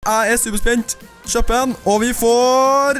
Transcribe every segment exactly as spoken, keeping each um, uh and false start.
Jeg er superspent. Kjøp en, og vi får...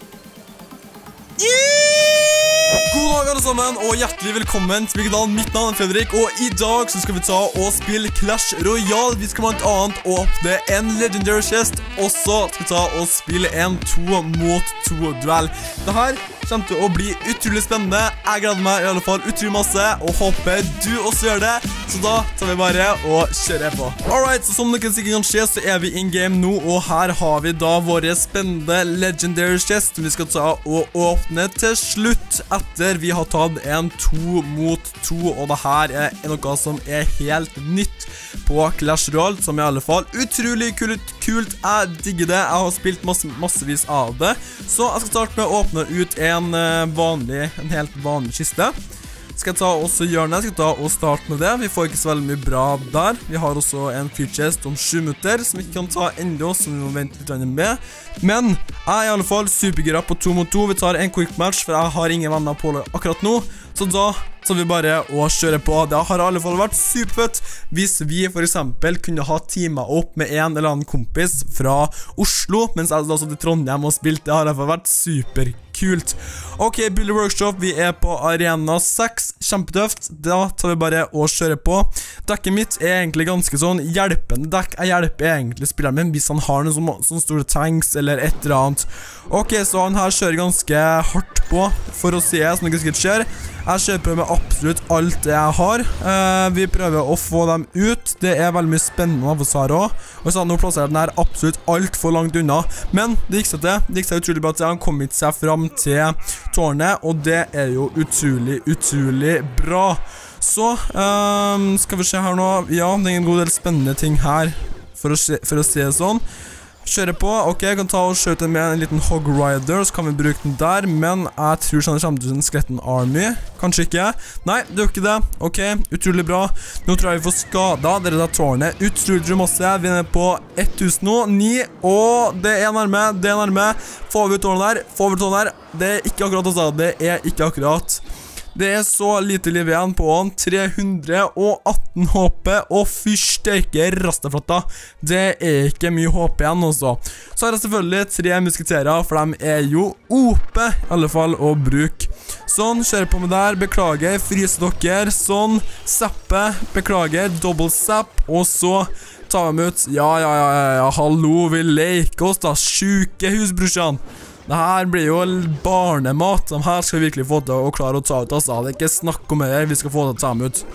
God dag alle sammen, og hjertelig velkommen til Bygdal. Mitt navn er Fredrik, og i dag så skal vi ta og spille Clash Royale. Vi skal blant annet åpne en Legendary Chest, og så skal vi ta og spille en to mot to duell. Dette kommer til å bli utrolig spennende. Jeg gleder meg i alle fall utrolig masse, og håper du også gjør det. Så da tar vi bare og kjører på. Alright, så som dere sikkert kan se, så er vi in game nå, og her har vi da våre spennende Legendary Chest som vi skal ta og åpne til slutt etter vi har tatt en to mot to, og det her er noe som er helt nytt på Clash Royale, som i alle fall utrolig kult, kult. Jeg digger det. Jeg har spilt masse, massevis av det, så jeg skal starte med å åpne ut en vanlig, en helt vanlig kiste. Skal jeg ta også gjøre det, skal jeg ta og starte med det. Vi får ikke så veldig mye bra der. Vi har også en free chest om sju minutter, som vi ikke kan ta enda, som vi må vente litt med. Men jeg er i alle fall supergira på to mot to. Vi tar en quick match, for jeg har ingen venner på det akkurat nå. Så da tar vi bare å kjøre på. Det har i alle fall vært superfett hvis vi for eksempel kunne ha teamet opp med en eller annen kompis fra Oslo, mens jeg da satt i Trondheim og spilt. Det har i hvert fall vært superkult. Ok, Builder Workshop, vi er på arena seks, kjempetøft. Da tar vi bare å kjøre på. Dekket mitt er egentlig ganske sånn hjelpende dekk. Jeg hjelper egentlig spilleren min hvis han har noen sånne, sånne store tanks eller et eller annet. Ok, så han her kjører ganske hardt på for å se som det ganske skjer. Jeg kjøper med absolutt alt det jeg har. uh, Vi prøver å få dem ut. Det er veldig mye spennende av oss her også. Og så nå plasserer den her absolutt alt for langt unna. Men det gikk seg til. Det gikk seg utrolig bra til. Han kom ikke seg frem til tårnet, og det er jo utrolig, utrolig bra. Så um, skal vi se her nå. Ja, det er en god del spennende ting her, for å se, for å se det sånn. Kjøre på. Ok, jeg kan ta og skjøte med en liten Hog Rider, så kan vi bruke den der. Men jeg tror sånn det kommer til en Skeleton Army. Kanskje ikke. Nei, det gjør ikke det. Ok, utrolig bra. Nå tror jeg vi får skada. Dere der tårnet. Utrolig masse. Vi er på ett tusen og ni. Og det er nærme. Det er nærme. Får vi ut tårnet der. Får vi ut tårnet der. Det er ikke akkurat også. Det er ikke akkurat. Det er så lite liv igjen på han. tre hundre og atten H P. Og fyrsterke rastaflatta. Det er ikke mye H P igjen også. Så har jeg selvfølgelig tre musketerer, for de er jo O P i alle fall å bruke. Sånn, kjører på med der. Beklager, fryse dere. Sånn, zappe. Beklager, double zap. Og så tar vi ut. Ja, ja, ja, ja, hallo, vi leker oss da. Sjuke husbrorsan. Det her blir jo barnemat. De her skal vi virkelig få til å klare å ta ut, altså. Det er ikke snakk om det, vi skal få til å ta dem ut.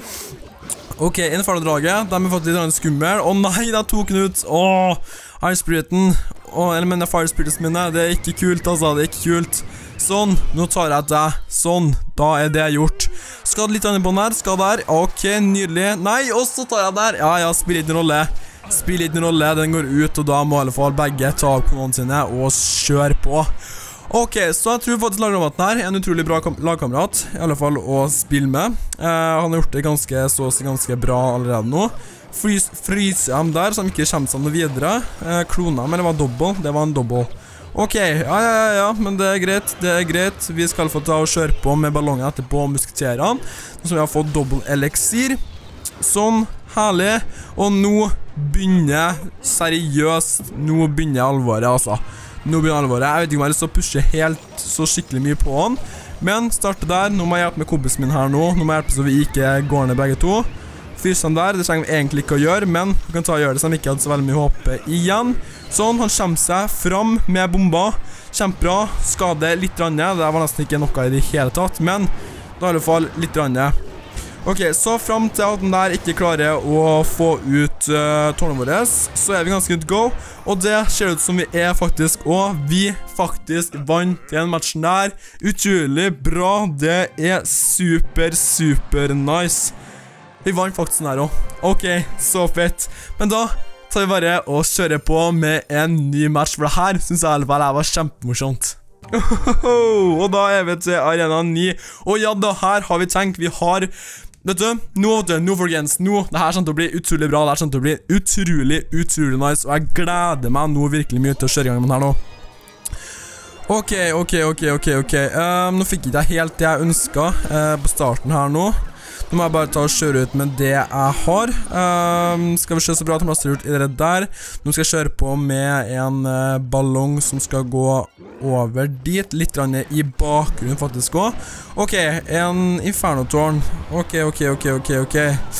Ok, innenfor draget. De er faktisk litt skummel. Å nei, det tok den ut. Åh, Ice Spiriten. Åh, eller mener Fire Spiriten mine. Det er ikke kult, altså. Det er ikke kult. Sånn, nå tar jeg det. Sånn, da er det gjort. Skal litt annet på den her, skal der. Ok, nydelig. Nei, og så tar jeg der. Ja, ja, spiller ikke noen rolle. Spiller ikke noen rolle, den går ut, og da må i alle fall begge ta opp konene sine og kjøre på. Ok, så jeg tror faktisk lagkameraten her er en utrolig bra lagkamerat, i alle fall å spille med. Eh, han har gjort det ganske, så å si ganske bra allerede nå. Frys, fryser ham der, så han ikke kommer seg noe videre. Eh, klona, men det var dobbel, det var en dobbel. Ok, ja, ja, ja, ja, men det er greit, det er greit. Vi skal få ta og kjøre på med ballongen etterpå og musketerene, så vi har fått dobbel elixir. Sånn, herlig. Og nå begynner seriøst, nå begynner alvoret, altså. Nå begynner alvoret. Jeg vet ikke om jeg har lyst til å pushe helt så skikkelig mye på han, men starte der. Nå må jeg hjelpe med kompisen min her nå. Nå må jeg hjelpe så vi ikke går ned begge to. Fyrsen der, det trenger vi egentlig ikke å gjøre, men vi kan ta og gjøre det så han ikke hadde så veldig mye håpe igjen. Sånn, han kommer seg fram med bomba. Kjempebra. Skade litt rande. Det var nesten ikke noe i det hele tatt, men da i alle fall litt rande. Ok, så frem til at den der ikke klarer å få ut uh, tårnet vårt, så er vi ganske good go. Og det ser ut som vi er faktisk, og vi faktisk vant den matchen der. Utrolig bra, det er super, super nice. Vi vant faktisk den her også. Ok, så fett. Men da tar vi bare og kjører på med en ny match, for det her synes jeg i alle fall var kjempemorsomt. Og da er vi til arena ni. Og ja da, her har vi tenkt, vi har... Vet du, nå, nå folkens, nå, det her kommer til å bli utrolig bra, det her kommer til å bli utrolig, utrolig nice, og jeg gleder meg nå virkelig mye til å kjøre i gang med den her nå. Ok, ok, ok, ok, ok, um, nå fikk ikke jeg helt det jeg ønsket uh, på starten her nå. Nå må jeg bare ta og kjøre ut med det jeg har. um, Skal vi se så bra at jeg har gjort i det der. Nå skal jeg kjøre på med en uh, ballong som skal gå over dit. Litt grann i bakgrunnen faktisk også. Ok, en Inferno-tårn. Ok, ok, ok, ok, ok.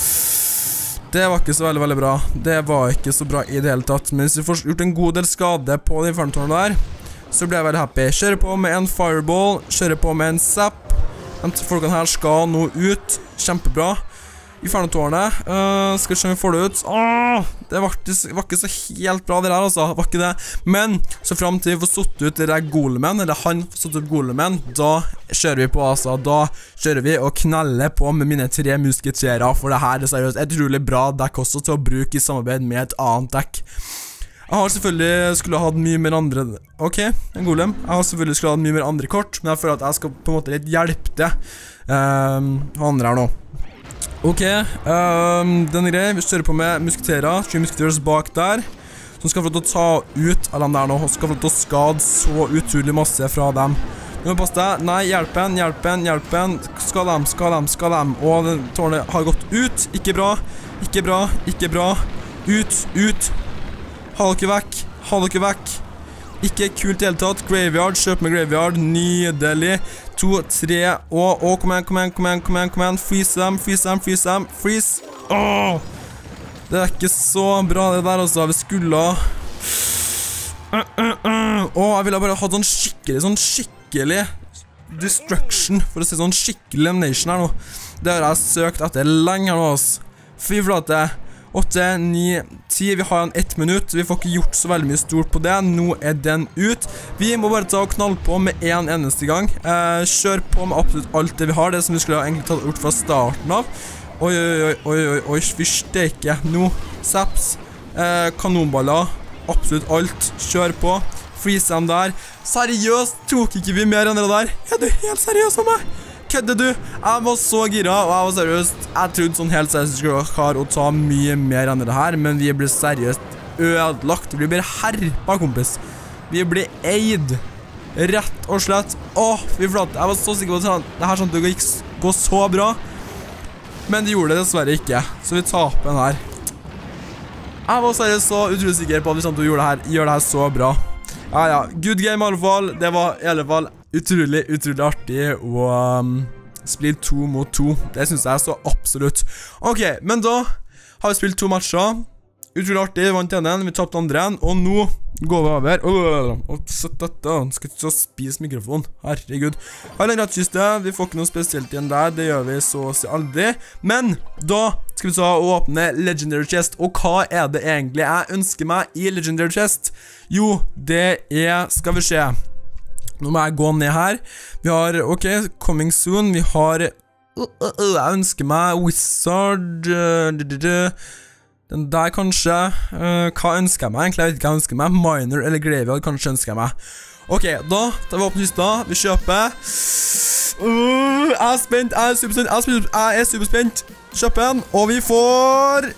Det var ikke så veldig, veldig bra. Det var ikke så bra i det hele tatt. Men hvis vi får gjort en god del skade på det Inferno-tårnet der, så blir jeg veldig happy. Kjører på med en fireball. Kjører på med en zap. De folkene her skal nå ut. Kjempebra. Inferno-tårnet. Uh, skal vi se om vi får det ut. Åh, det var ikke, var ikke så helt bra det der, altså. Var ikke det. Men, så frem til vi får satt ut det der golemen, eller han får satt ut golemen, da kjører vi på, altså. Da kjører vi og kneller på med mine tre musketerer, for det her er seriøst et utrolig bra dekk også til å bruke i samarbeid med et annet dekk. Jeg har selvfølgelig skulle hatt mye mer andre. Ok, en golem. Jeg har selvfølgelig skulle hatt mye mer andre kort, men jeg føler at jeg skal på en måte litt hjelpe det um, andre her nå. Ok, um, den er grei. Vi kjører på med musketerer. Tre musketerer bak der, som skal få lov til å ta ut alle dem der nå, og skal få lov til å skade så utrolig masse fra dem. Nå må passe deg. Nei, hjelpen, hjelpen, hjelpen. Skal dem, skal dem, skal dem. Og den tårnet har gått ut. Ikke bra, ikke bra, ikke bra. Ut, ut. Ha dere vekk, ha dere vekk. Ikke kult i hele tatt. Graveyard, kjøp med Graveyard. Nydelig. To, tre, og, og, kom igjen, kom igjen, kom igjen, kom igjen, kom igjen. Freeze dem, freeze dem, freeze dem, freeze. Åh! Det er ikke så bra det der, altså. Vi skulle uh, uh, uh. Åh, jeg ville bare ha sånn skikkelig, sånn skikkelig destruction, for å si sånn skikkelig elimination her nå. Det har jeg søkt etter lenge her nå, altså. Fy flate. åtte, ni, ti, vi har en ett minutt. Vi får ikke gjort så veldig mye stort på det. Nå er den ut. Vi må bare ta og knalle på med en eneste gang. eh, Kjør på med absolutt alt det vi har. Det som vi skulle ha egentlig tatt gjort fra starten av. Oi, oi, oi, oi, oi, oi, vi steker. Nå, saps, eh, kanonballer, absolutt alt. Kjør på, freeze dem der. Seriøst, tok ikke vi mer enn det der? Er du helt seriøs om meg? Kødde du? Jeg var så gira, og jeg var seriøst. Jeg trodde sånn helt seriøst skulle klare å ta mye mer enn det her, men vi blir seriøst ødelagt. Vi blir herpa, kompis. Vi blir eid. Rett og slett. Åh, fy flate. Jeg var så sikker på at det her sånn at det gikk gå så bra. Men det gjorde det dessverre ikke. Så vi taper den her. Jeg var seriøst så utrolig sikker på at vi sånn at du gjør det her, gjør det her så bra. Ja, ja. Good game i alle fall. Det var i alle fall utrolig, utrolig artig å um, spille to mot to. Det synes jeg så absolutt. Ok, men da har vi spilt to matcher. Utrolig artig, vi vant ene, vi tappte andre, og nå går vi over. Åh, så dette, skal ikke så spise mikrofon. Herregud. Har en rettskiste, vi får ikke noe spesielt igjen der, det gjør vi så å si aldri. Men da skal vi ta og åpne Legendary Chest, og hva er det egentlig jeg ønsker meg i Legendary Chest? Jo, det er, skal vi se. Nå må jeg gå ned her. Vi har, ok, coming soon. Vi har, uh, uh, uh, jeg ønsker meg Wizard, uh, du, du, du. Den der kanskje, uh, hva ønsker jeg meg egentlig? Jeg vet ikke hva jeg ønsker meg. Minor eller Graveyard kanskje ønsker jeg meg. Ok, da tar vi åpne kista. Vi kjøper. Uh, jeg er spent, jeg er superspent, jeg er superspent, jeg er superspent. Kjøper den, og vi får...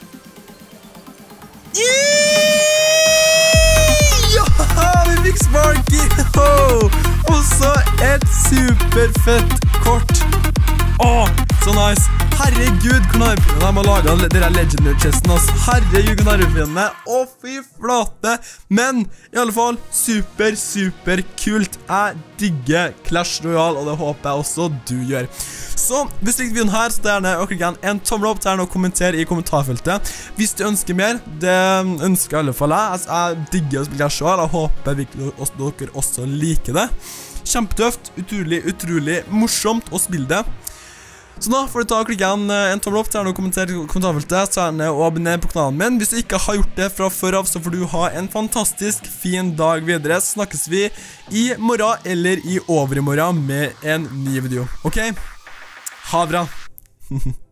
Ja, vi fikk Sparky. Og så et superfett kort. Åh, så nice. Herregud, hvor nervefinnene de har laget dere Legendary Chesten, altså. Herregud, hvor nervefinnene. Å, fy flate. Men, i alle fall, super, super kult. Jeg digger Clash Royale, og det håper jeg også du gjør. Så, hvis du likte videoen her, så ta gjerne og klikk igjen en tommel opp, ta gjerne og kommenter i kommentarfeltet. Hvis du ønsker mer, det ønsker i alle fall jeg. Altså, jeg digger å spille Clash Royale, og håper virkelig at dere også liker det. Kjempetøft, utrolig, utrolig morsomt å spille det. Så da får du ta og klikke igjen en tommel opp, ta gjerne og kommenter i kommentarfeltet, ta gjerne og abonner på kanalen min. Hvis du ikke har gjort det fra før av, så får du ha en fantastisk fin dag videre. Så snakkes vi i morgen eller i overmorgen med en ny video. Ok? Ha bra!